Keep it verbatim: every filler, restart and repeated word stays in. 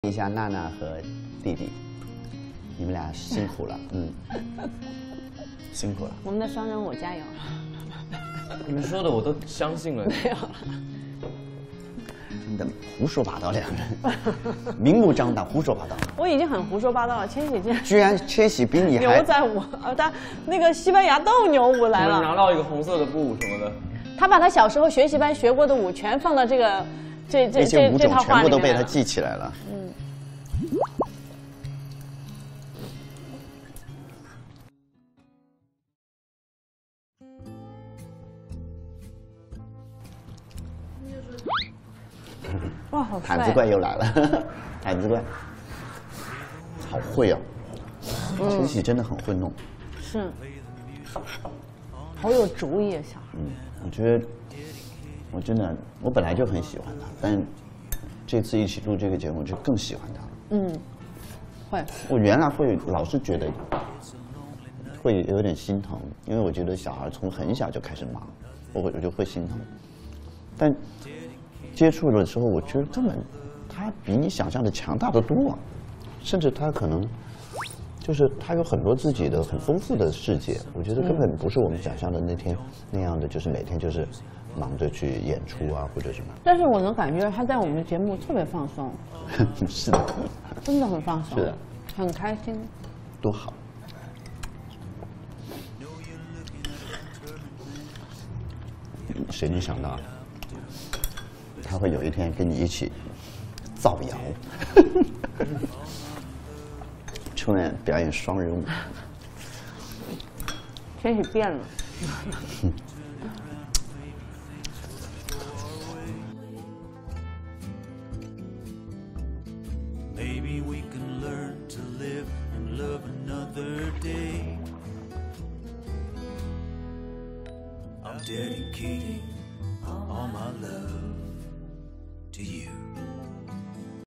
一下娜娜和弟弟，你们俩辛苦了，嗯，辛苦了。 我们的双人舞加油！ 你们说的我都相信了。 没有了。 真的胡说八道，两个人明目张胆胡说八道。 我已经很胡说八道了，千玺竟然居然千玺比你还牛仔舞，呃，他那个西班牙斗牛舞来了， 拿到一个红色的布什么的。 他把他小时候学习班学过的舞全放到这个这这这这套画里面， 全部都被他记起来了。嗯。 哇，好帅！ 毯子怪又来了，毯子怪，好会哦！千玺真的很会弄， 是，好有主意啊，小孩。 嗯，我觉得我真的，我本来就很喜欢他，但这次一起录这个节目就更喜欢他了。 嗯，会。 我原来会老是觉得会有点心疼，因为我觉得小孩从很小就开始忙，我我就会心疼，但。接触的时候，我觉得根本他比你想象的强大的多，甚至他可能就是他有很多自己的很丰富的世界。我觉得根本不是我们想象的那天那样的，就是每天就是忙着去演出啊或者什么。 但是我能感觉他在我们的节目特别放松。 是的， 真的很放松。 是的， 很开心。 多好。谁能想到？他会有一天跟你一起造谣，出面表演双人舞。 千玺变了。 Maybe we can learn to live and love another day. I'm dedicating all my love to you.